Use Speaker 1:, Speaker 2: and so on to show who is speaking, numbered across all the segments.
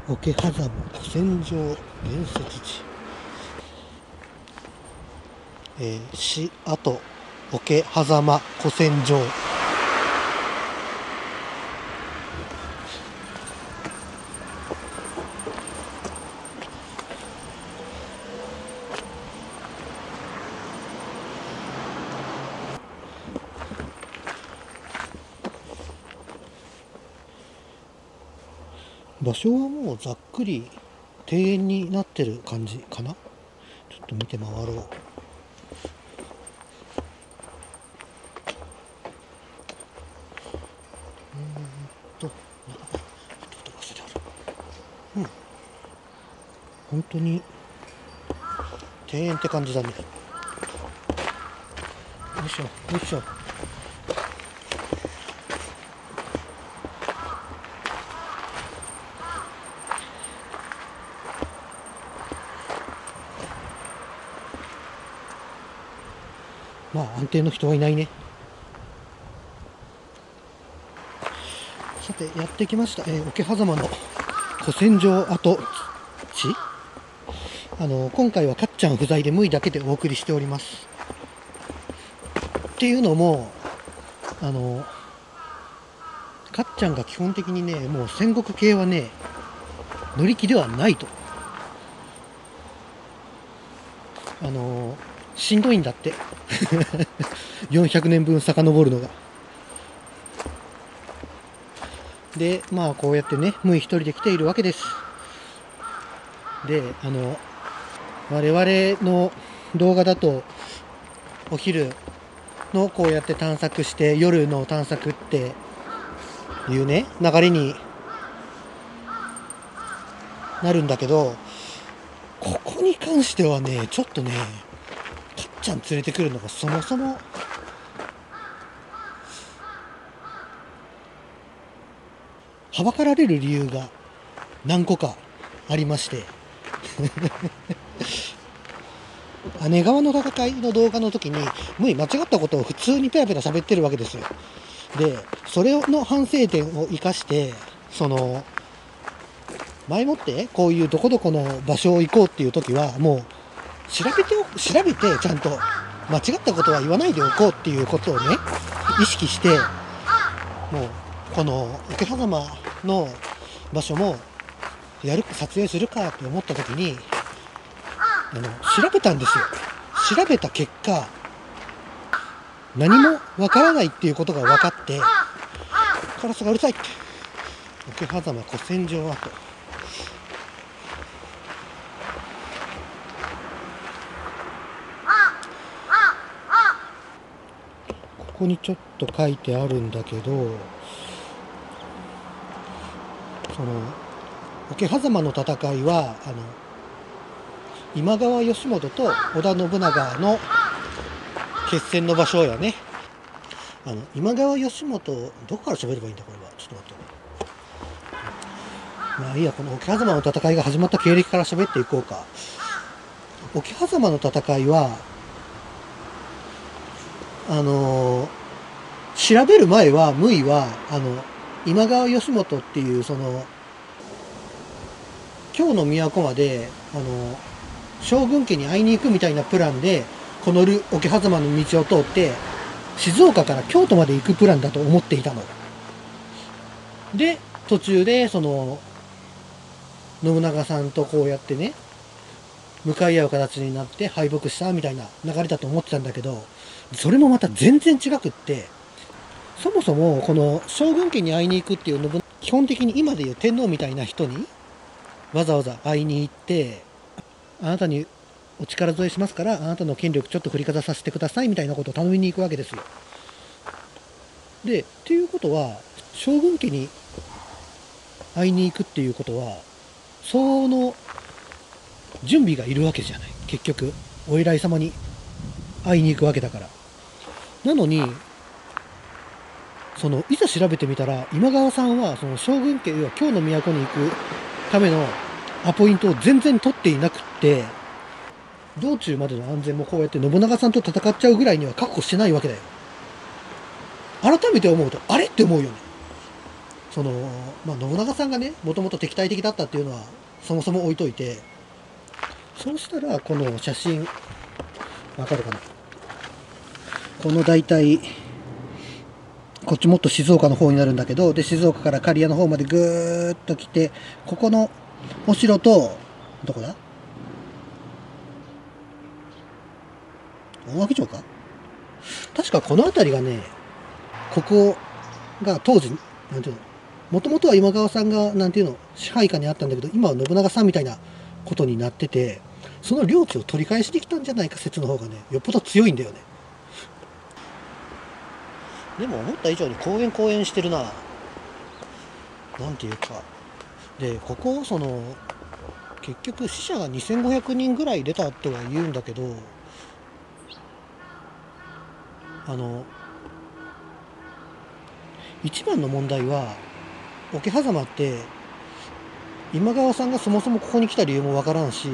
Speaker 1: 桶狭間古戦場伝説地、市跡桶狭間古戦場。場所はもうざっくり庭園になってる感じかな。ちょっと見て回ろう。本当に庭園って感じだね。よいしょよいしょ。まあ安定の人はいないね。さてやってきました、桶狭間の古戦場跡地。今回はかっちゃん不在でムイだけでお送りしております。っていうのもかっちゃんが基本的にね、もう戦国系はね乗り気ではないと。しんどいんだって400年分遡るのが。でまあこうやってねムイ一人で来ているわけです。で我々の動画だとお昼のこうやって探索して夜の探索っていうね流れになるんだけど、ここに関してはねちょっとねかっちゃん連れてくるのがそもそもはばかられる理由が何個かありまして姉川の戦いの動画の時にムイ間違ったことを普通にペラペラ喋ってるわけですよ。でそれの反省点を生かして前もってこういうどこどこの場所を行こうっていう時はもう調べてちゃんと間違ったことは言わないでおこうっていうことをね意識して、もうこの桶狭間の場所も撮影するかって思った時に調べたんですよ。調べた結果何もわからないっていうことが分かって、カラスがうるさいって。桶狭間古戦場跡。ここにちょっと書いてあるんだけど、桶狭間の戦いは今川義元と織田信長の決戦の場所やね。今川義元どこから喋ればいいんだこれは。ちょっと待って。まあいいや、この桶狭間の戦いが始まった経歴から喋っていこうか。桶狭間の戦いは調べる前はムイは今川義元っていう京の都まで将軍家に会いに行くみたいなプランでこの桶狭間の道を通って静岡から京都まで行くプランだと思っていたので、途中で信長さんとこうやってね向かい合う形になって敗北したみたいな流れだと思ってたんだけど、それもまた全然違くって、そもそもこの将軍家に会いに行くっていうのも基本的に今でいう天皇みたいな人にわざわざ会いに行って、あなたにお力添えしますからあなたの権力ちょっと振りかざさせてくださいみたいなことを頼みに行くわけですよ。でっていうことは将軍家に会いに行くっていうことはその準備がいるわけじゃない。結局お偉い様に会いに行くわけだから。なのにいざ調べてみたら今川さんは将軍家要は京の都に行くためのアポイントを全然取っていなくって、道中までの安全もこうやって信長さんと戦っちゃうぐらいには確保してないわけだよ。改めて思うとあれって思うよね。 その、まあ、信長さんがね、もともと敵対的だったっていうのは、そもそも置いといて、そうしたら、この写真、わかるかな。この大体、こっちもっと静岡の方になるんだけど、で、静岡から刈谷の方までぐーっと来て、ここのお城と、どこだ？大垣城か？確かこの辺りがね、ここが当時、なんていうの、もともとは今川さんが、なんていうの、支配下にあったんだけど、今は信長さんみたいなことになってて、その領地を取り返しに来たんじゃないか説の方がね、よっぽど強いんだよね。でも思った以上に公園してるな。なんていうか。で、ここ、結局死者が2500人ぐらい出たとは言うんだけど、一番の問題は、桶狭間って、今川さんがそもそもここに来た理由もわからんし、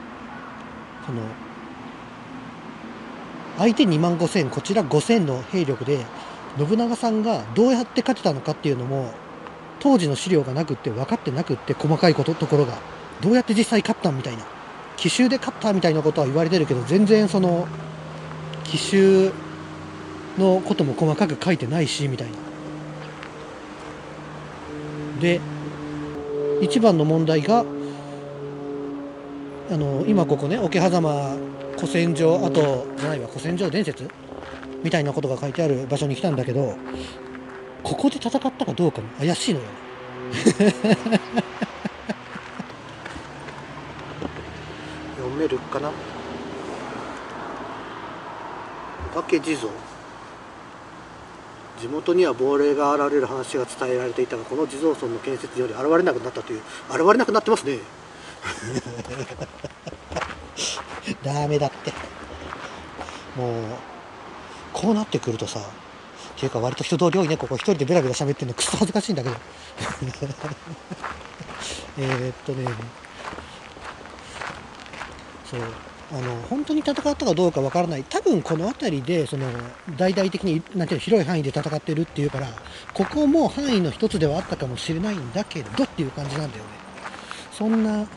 Speaker 1: 相手2万5000、こちら5000の兵力で、信長さんがどうやって勝てたのかっていうのも、当時の資料がなくって分かってなくって、細かいところが、どうやって実際勝ったみたいな、奇襲で勝ったみたいなことは言われてるけど、全然奇襲のことも細かく書いてないし、みたいな。で、一番の問題が、今ここね、桶狭間古戦場、あと、じゃないわ、古戦場伝説みたいなことが書いてある場所に来たんだけど、ここで戦ったかどうかも怪しいのよ。読めるかな。お化け地蔵。地元には亡霊が現れる話が伝えられていたが、この地蔵村の建設により現れなくなったという。現れなくなってますね。ダメだって。もうこうなってくるとさ、っていうか割と人通り多いね。ここ一人でベラベラ喋ってるのくっそ恥ずかしいんだけど。そう、本当に戦ったかどうかわからない。多分この辺りで大々的になんていうの、広い範囲で戦ってるっていうから、ここも範囲の一つではあったかもしれないんだけどっていう感じなんだよね。そんな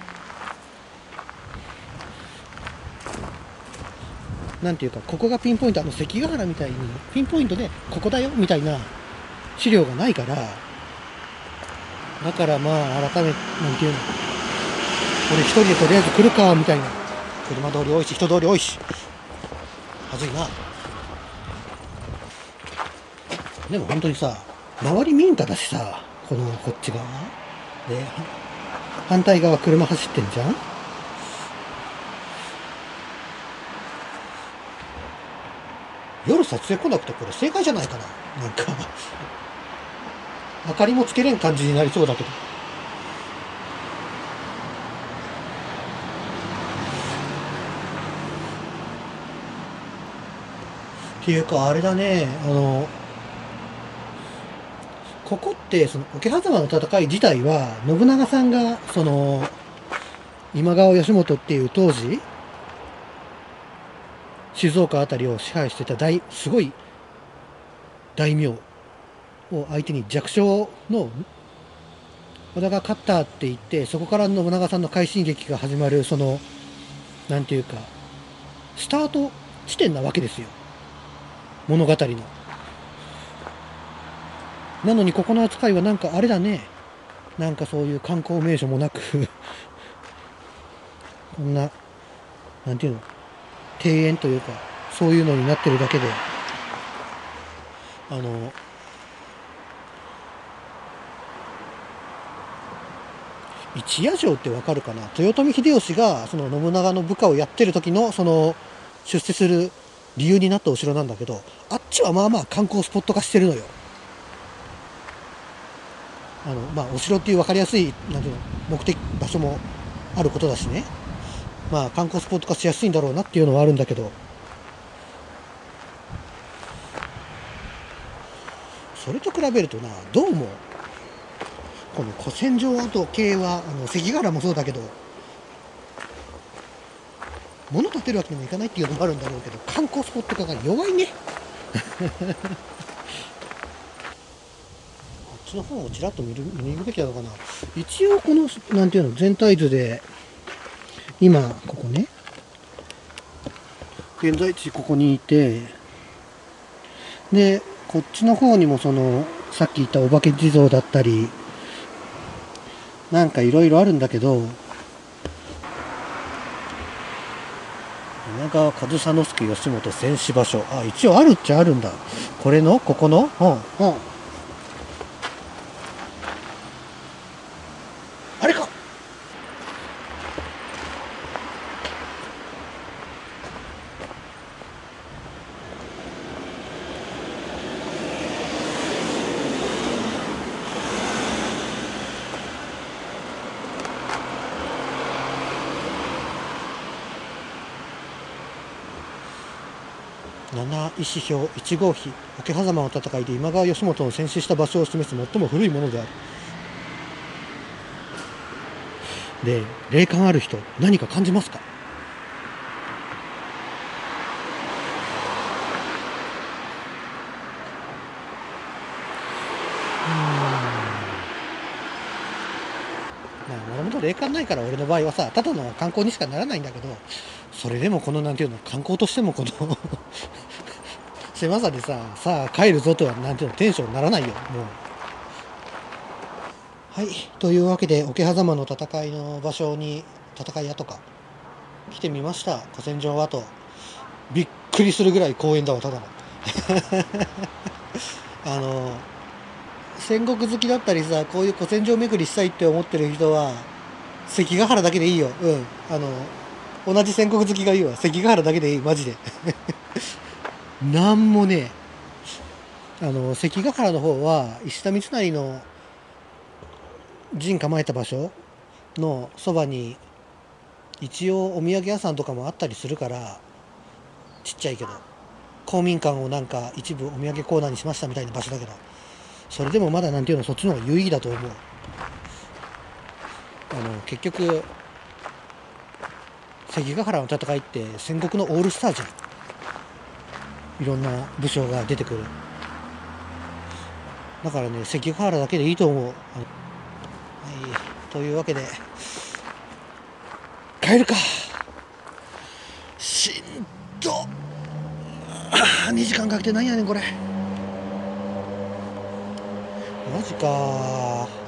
Speaker 1: なんていうか、ここがピンポイント、関ヶ原みたいにピンポイントでここだよみたいな資料がないから、だからまあ改め、なんていうの、俺一人でとりあえず来るかみたいな。車通り多いし人通り多いし、はずいな。でも本当にさ、周り民家だしさ、こっち側で反対側車走ってんじゃん。夜撮影来なくてこれ正解じゃないかな。なんか明かりもつけれん感じになりそうだけど。っていうかあれだね、ここって桶狭間の戦い自体は信長さんが今川義元っていう当時静岡あたりを支配してたすごい大名を相手に弱小の織田が勝ったって言って、そこから信長さんの快進撃が始まる、なんていうかスタート地点なわけですよ、物語の。なのにここの扱いはなんかあれだね、なんかそういう観光名所もなくこんな、なんていうの、庭園というかそういうのになってるだけで、一夜城ってわかるかな。豊臣秀吉が信長の部下をやってる時の出世する理由になったお城なんだけど、あっちはまあまあ観光スポット化してるのよ。まあお城っていう分かりやすいなんていうの目的場所もあることだしね、まあ観光スポット化しやすいんだろうなっていうのはあるんだけど、それと比べるとな、どうもこの古戦場跡系は関ヶ原もそうだけど、物建てるわけにもいかないっていうのもあるんだろうけど、観光スポット化が弱いね。 ちの方をちらっと見るべきなのかな。一応この、なんていうの、全体図で、今、ここね、現在地ここにいて、で、こっちの方にもその、さっき言ったお化け地蔵だったり、なんかいろいろあるんだけど、稲川上総介義元戦死場所。あ、一応あるっちゃあるんだ。これのここのあれか。七石表1号碑、桶狭間の戦いで今川義元を戦死した場所を示す最も古いものである。で、霊感ある人、何か感じますか？もともと霊感ないから俺の場合はさ、ただの観光にしかならないんだけど、それでもこのなんていうの、観光としてもこの狭さでさあ帰るぞとはなんていうの、テンションならないよ、もう。はい、というわけで桶狭間の戦いの場所に、戦い跡か来てみました。古戦場跡、びっくりするぐらい公園だわ、ただの戦国好きだったりさ、こういう古戦場巡りしたいって思ってる人は関ヶ原だけでいいよ。同じ戦国好きが言うわ、関ヶ原だけでいい、マジでなんもね、関ヶ原の方は石田三成の陣構えた場所のそばに一応お土産屋さんとかもあったりするから、ちっちゃいけど公民館をなんか一部お土産コーナーにしましたみたいな場所だけど、それでもまだなんていうの、そっちの方が有意義だと思う。結局関ヶ原の戦いって戦国のオールスターじゃん。いろんな武将が出てくる。だからね、関ヶ原だけでいいと思う。はい、というわけで帰るか。しんどっ。2時間かけてなんやねんこれ。マジか。